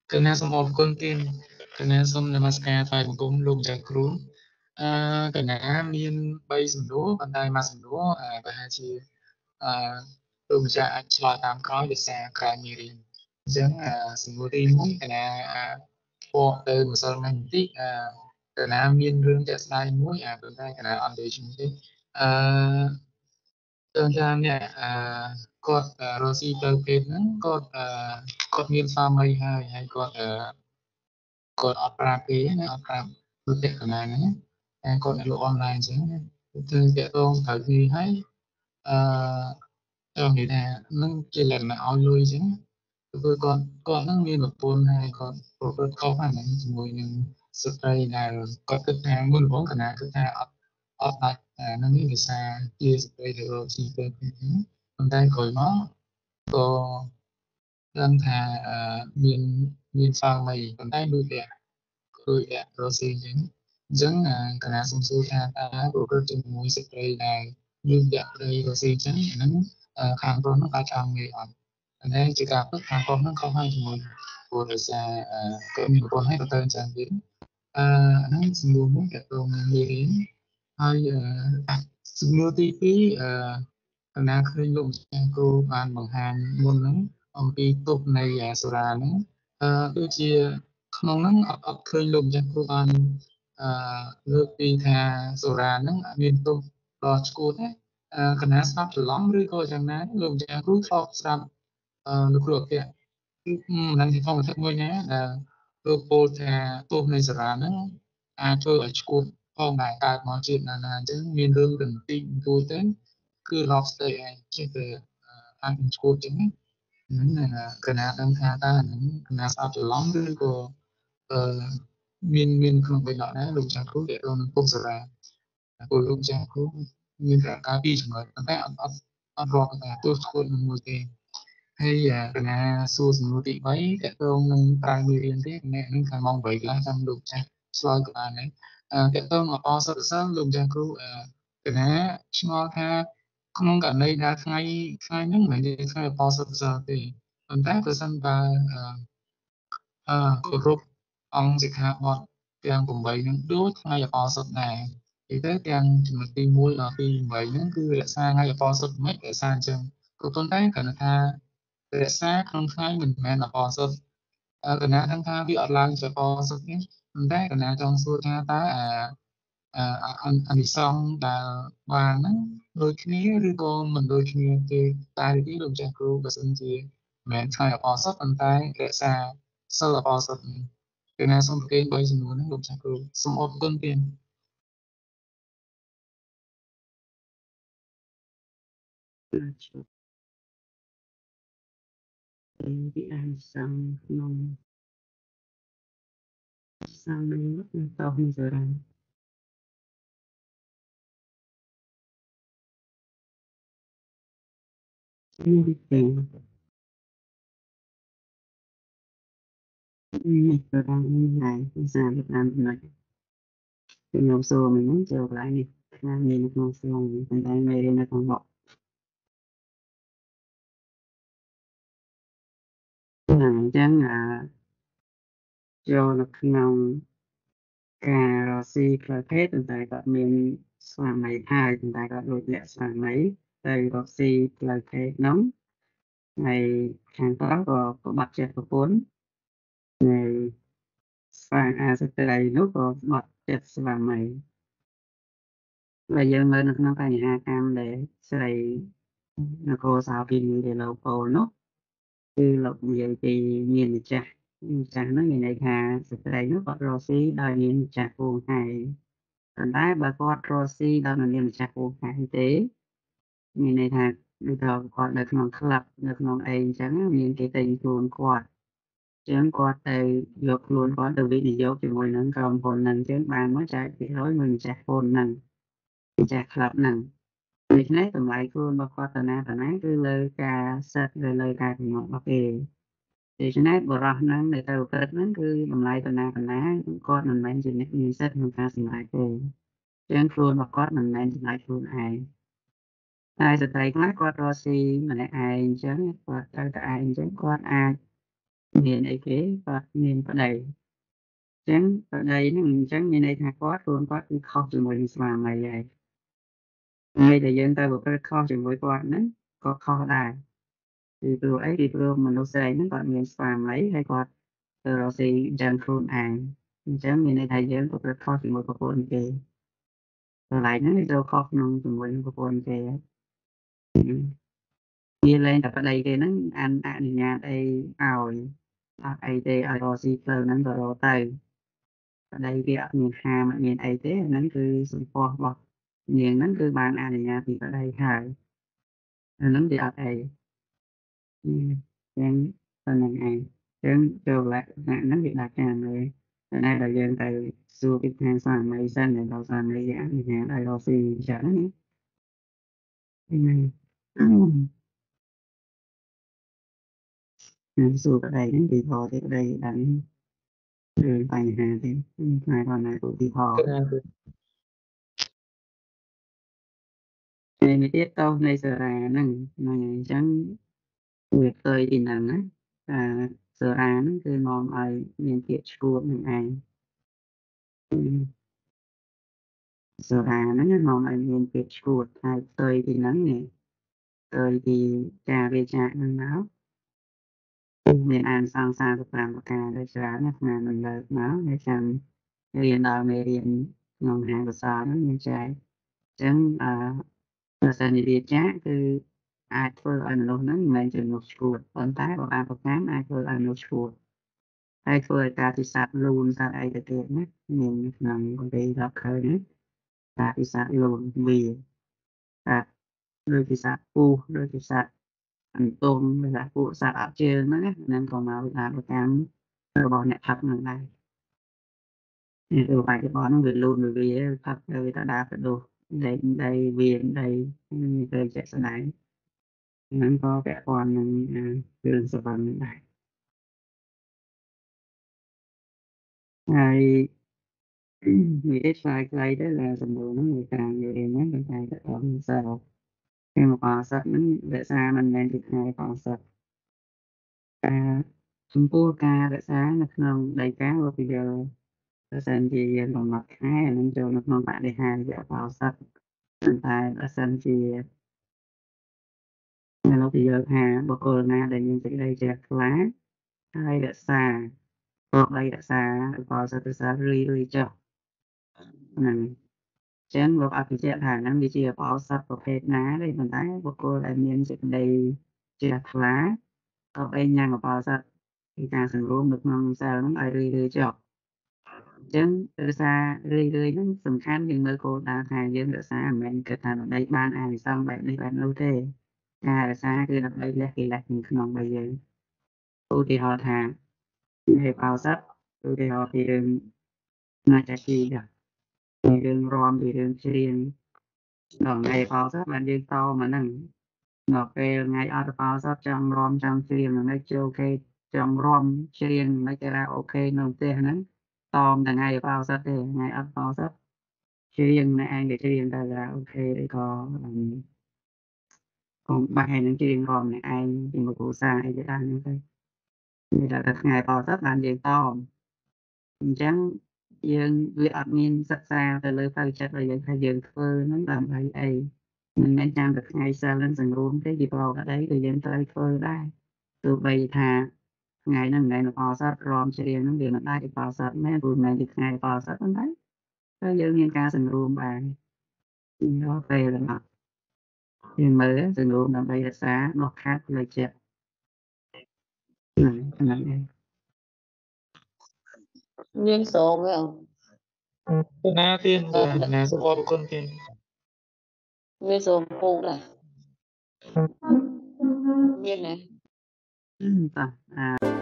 Cái nào xong ôm con tim cái nào xong namaskar phải cũng lụcจากครูcái nào miền bay sầm đố bàn tay mà sầm đố và hai chi lụcจากឆ្លើយតាមក្រោយដោយសារក្រៅមេរៀនអញ្ចឹងសំណួរទី1កណាពកទៅម្សិលមិញបន្តិចកណាមានរឿងជាក់ស្ដែងមួយប៉ុន្តែកណាអត់និយាយឈ្មោះទេអឺ đơn giản nè cột Rosie tới kết nó cột nguyên sao mây hay cột opera kế này opera thực tế của này này cột ở lộ online chứ từ cái tôi thời thì thấy tôi nghĩ là nó chỉ là ao lui chứ tôi còn nó nguyên một tuần hay còn tôi không phải là mùi những spray là có cái hàng muốn bốn cái nào cái nào ở tại nó nghĩ là xa chia spray được rồi chỉ tôi còn đây khỏi nó có đơn thà miền miền sau mày còn đây đuôi đẹp rồi xin những cái nào xong xuôi ta của cái chừng mũi spray này như đẹp đây rồi xin chứ nó hàng con nó phải trong nghề ở đây chỉ gặp tất hàng con nó không hay mùi của đời xa cỡ mình con hay có tên chẳng biến nó mua muốn cái con người đến hay mua tí phí nàoเคยลงครูอ่านบางฮานមុនហ្នឹងអំពីទុកនៃសូរ៉ាហ្នឹងដូចជាក្នុងហ្នឹងអត់ឃើញលោកម្ចាស់គ្រូបានអឺលើកពីថាសូរ៉ាហ្នឹងមានទុកដល់ឈួតណាកណាស្ដាប់ច្រឡំឬក៏យ៉ាងណាលោកម្ចាស់គ្រូធ្លាប់ស្ដាប់លោកគ្រូអគ្គមិនដឹងជាធម្មតាមួយណាលោកពោលថាទុកនៃសូរ៉ាហ្នឹងអាចធ្វើឲ្យឈួតផងដែរកើតមកជាតិណាអញ្ចឹងមានរឿងរន្ទិញទូទៅគឺ lobster ឯងជាទៅអាចនឹងឈួតអញ្ចឹងហ្នឹងកណាដឹងថាតើហ្នឹងកណាស្អប់ច្រឡំឬក៏អឺមានក្នុងបេដកដែរលោកចាស់គ្រូដែលនឹងពុកសារាពលលោកចាស់គ្រូមានការពីចំណុចប៉ុន្តែអត់រាប់ថាទោះឈួតនឹងមួយទេហើយកណាសួរសំណួរទី3តើតងនឹងប្រើមេរៀនទេកណានឹងខាងម៉ោង8កន្លះចាំលោកចាស់ឆ្លើយក៏បានដែរតើតងអបអរសិស្សលោកចាស់គ្រូកណាឆ្ងល់ថាក្នុងករណីដែលថ្ងៃហ្នឹងមិនមែនថ្ងៃអបអរសិស្សទេប៉ុន្តែប្រសិនបើគោរពអង្គសិក្ខាបទទាំង8ហ្នឹងដូចថ្ងៃអបអរសុទ្ធដែរនិយាយទៅទាំងចំណុចទី1ដល់ទី8ហ្នឹងគឺរក្សាថ្ងៃអបអរសុទ្ធមិនរក្សាអញ្ចឹងក៏ប៉ុន្តែគ្រាន់តែថារក្សាក្នុងថ្ងៃមិនមែនអបអរសុទ្ធកណាដឹងថាវាអត់ឡើងជាអបអរសុទ្ធទេប៉ុន្តែកណាចង់សួរថាតើអានិសង្សដែលបានហ្នឹងដូចគ្នាឬក៏មិនដូចគ្នាទេតែទីលោកចាស់គ្រូបើសិនជាមិនមែនថ្ងៃអបអរសុទ្ធប៉ុន្តែរក្សាសិលអបអរសុទ្ធគឺណាសូមប្រកេន3ចំនួនហ្នឹងលោកចាស់គ្រូសូមអរគុណទៀតពីអានសំក្នុងសំនឹងតោះនេះសារ៉ានេះទេនេះសារ៉ានេះហើយសារតាមចំណុចខ្ញុំសួរមិញចូលកន្លែងនេះថាមាននៅក្នុងសួរប៉ុន្តែមេរៀននៅក្នុងបកអញ្ចឹងចូលនៅក្នុងការរកស៊ីផ្លូវភេទប៉ុន្តែគាត់មានស្វាមីហើយប៉ុន្តែគាត់លួចលាក់ស្វាមីទៅរកស៊ីផ្លូវភេទនោះហើយខាងប្រុសក៏បាត់ចិត្តប្រពន្ធហើយស្វាស្ត្រីនោះក៏បាត់ចិត្តស្វាមីហើយយើងមើលនៅក្នុងបញ្ហាកម្មដែលស្រីនគរសាវីនីដែលលោកពោលនោះគឺលោកនិយាយពីមានម្ចាស់នោះមានន័យថាស្ត្រីនោះគាត់រកស៊ីដោយមានម្ចាស់ពូហើយប៉ុន្តែបើគាត់រកស៊ីដោយមិនមានម្ចាស់ពូហើយទេមានន័យថាដូចថាគាត់នៅក្នុងក្លឹបនៅក្នុងអីអញ្ចឹងមានគេតែងខ្លួនគាត់ចឹងគាត់ទៅយកខ្លួនគាត់ទៅវិនិយោគជាមួយនឹងក្រុមហ៊ុនហ្នឹងចឹងបានមកចែកពី100មួយម្ចាស់ហ៊ុនហ្នឹងម្ចាស់ក្លឹបហ្នឹងដូច្នេះតម្លៃខ្លួនរបស់គាត់ទៅណាគឺលើការសិតលើការកំណត់របស់គេដូច្នេះបរិះហ្នឹងដែលទៅប្រព្រឹត្តហ្នឹងគឺតម្លៃទៅណាគាត់មិនមែនជាអ្នកមានសិទ្ធិក្នុងការសម្រេចទេចឹងខ្លួនរបស់គាត់មិនមែនសម្រេចខ្លួនឯងហើយស្ត្រីខ្លះគាត់រកស៊ីម្នាក់ឯងអញ្ចឹងគាត់ទៅតែឯងអញ្ចឹងគាត់អាចមានអីគេគាត់មានប្តីចឹងប្តីហ្នឹងអញ្ចឹងមានន័យថាគាត់ខ្លួនគាត់គឺខុសជាមួយនឹងស្វាមីហើយហើយដែលយើងទៅប្រព្រឹត្តខុសជាមួយគាត់ហ្នឹងក៏ខុសដែរពីព្រោះអីពីព្រោះមនុស្សស្រីហ្នឹងគាត់មានស្វាមីហើយគាត់ទៅរកស៊ីចាំខ្លួនឯងអញ្ចឹងមានន័យថាយើងប្រព្រឹត្តខុសជាមួយប្រពន្ធគេកន្លែងហ្នឹងវាចូលខុសក្នុងជាមួយនឹងប្រពន្ធគេហើយវាលែងតែប្តីគេហ្នឹងអនុញ្ញាតអីឲ្យអត់អីទេឲ្យរកស៊ីផ្លូវហ្នឹងក៏រកទៅប្តីវាអត់មានហាមអត់មានអីទេហ្នឹងគឺសម្ផស្សរបស់នាងហ្នឹងគឺបានអនុញ្ញាតពីប្តីហើយអាហ្នឹងវាអត់អីចឹងប៉ុណ្្នឹងឯងចឹងចូលលក្ខណៈហ្នឹងវាដាច់ខាតហើយតែដែលយើងទៅសួរពីខាងស្វាមីសិនដល់ស្វាមីវាអនុញ្ញាតឲ្យរកស៊ីអញ្ចឹងណាសួរប្តីហ្នឹងពីធរទេប្តីដឹងឬបញ្ហាទេផ្នែកគាត់ណាឧទាហរណ៍ហើយមួយទៀតតោនៃសារាហ្នឹងហ្នឹងអញ្ចឹងវាផ្ទុយពីហ្នឹងណាសារាហ្នឹងគឺនាំឲ្យមានភាពឈួតនឹងឯងសារាហ្នឹងនាំឲ្យមានភាពឈួតហើយផ្ទុយពីហ្នឹងនេះផ្ទុយពីការវាចាកហ្នឹងមកមានអានសង្សារ5ប្រការដូចច្រើនណាស់ណាមិនលើកមកហើយចាំរៀនដល់មេរៀនក្នុងហាងកសលហ្នឹងមានចែកអញ្ចឹងប្រសិនជាវាចាកគឺអាចធ្វើឲ្យមនុស្សហ្នឹងមិនមែនជាមនុស្សឈួតប៉ុន្តែបើបានប្រកាន់អាចធ្វើឲ្យមនុស្សឈួតហើយធ្វើឲ្យការពិស័ព្ទលូនសត្វអីទៅទៀតណាមានក្នុងកម្ពីរាប់ឃើញណាការពិស័ព្ទលូនវាសត្វដូចពិស័ព្ទពូដូចពិស័ព្ទអន្ទង់ពិស័ព្ទពួកសត្វអត់ជើងហ្នឹងណាហ្នឹងក៏មកពីការប្រកាន់របស់អ្នកផឹកហ្នឹងដែរនេះទៅបច្ចុប្បន្នហ្នឹងវាលូនវាផឹកទៅវាទៅដើរទៅដោះដីវាដីទៅជាក់ស្ដែងហ្នឹងក៏ពាក់ព័ន្ធនឹងរឿងសុបិនដែរហើយនិយាយឆ្លើយខ្លីទៅlàសំណួរហ្នឹងវាតាមនិយាយហ្នឹងតែតែអត់សើពេលមកបោសឹកហ្នឹងរក្សាមិនមែនពីថ្ងៃបោសឹកការចំពោះការរក្សានៅក្នុងដីកាវពីយកបើសិនជាយើងកំណត់ខែអានឹងចូលនៅក្នុងបរិហាររយៈបោសឹកតែបើសិនជាលោកពីយកថាបុគ្គលណាដែលមានសេចក្តីជ្រះថ្លាហើយរក្សាប្រកដីរក្សាបោសឹកទៅសារឿយចុះហ្នឹងចឹងលោកអភិជាថាហ្នឹងវាជាបោសឹកប្រភេទណាទេប៉ុន្តែបុគ្គលដែលមានសេចក្តីជ្រះថ្លាក៏បីញ៉ាំបោសឹកពីការសង្រួមនៅក្នុងសិលហ្នឹងឲ្យរឿយចុះអញ្ចឹងរក្សារឿយហ្នឹងសំខាន់យើងមើលគោលដៅថាយើងរក្សាមិនមែនគិតថាដើម្បីបានអានិសង្សបែបនេះបែបនោះទេការរក្សាគឺដើម្បីលះកិលេសក្នុងរបស់យើងឧទាហរណ៍ថាហេតុបោសឹកឧទាហរណ៍ពីរឿងណាចាជីដែរពីរឿងរំពីរឿងច្រៀងដល់ថ្ងៃបោសឹកបានយើងតមកហ្នឹងដល់ពេលថ្ងៃអត់បោសឹកចង់រំចង់ច្រៀងហ្នឹងចូលគេចង់រំច្រៀងមិនគេថាអូខេនៅផ្ទះហ្នឹងតមថ្ងៃបោសឹកទេថ្ងៃអត់បោសឹកច្រៀងនៅឯងគេច្រៀងទៅថាអូខេឬក៏កុំបាក់ឯងនឹងច្រៀងរំនៅឯងជាមួយគ្រូសាអីទៅដែរហ្នឹងទៅមានតែថ្ងៃបោសឹកបានយើងតមអញ្ចឹងយើងវាអត់មានសិក្សាទៅលើផ្លូវចិត្តរបស់យើងថាយើងធ្វើហ្នឹងដើម្បីអីមិនមែនចាំតែថ្ងៃសិលហ្នឹងសង្រួមទេពីប្រកដីក៏យើងត្រូវធ្វើដែរទោះបីថាថ្ងៃហ្នឹងមិនមែនបោសឹករំច្រៀងហ្នឹងវាមិនដែរបោសឹកមែនព្រោះមិនមែនជាថ្ងៃបោសឹកប៉ុន្តែតែយើងមានការសង្រួមបានដល់ពេលហ្នឹងយើងមើលសង្រួមដើម្បីរក្សានោះខាត់លើចិត្តហ្នឹងឯងមានសងទេទៅណាទៀតណាស្គាល់គុណទៀតមានសងពូដែរមានណាតោះ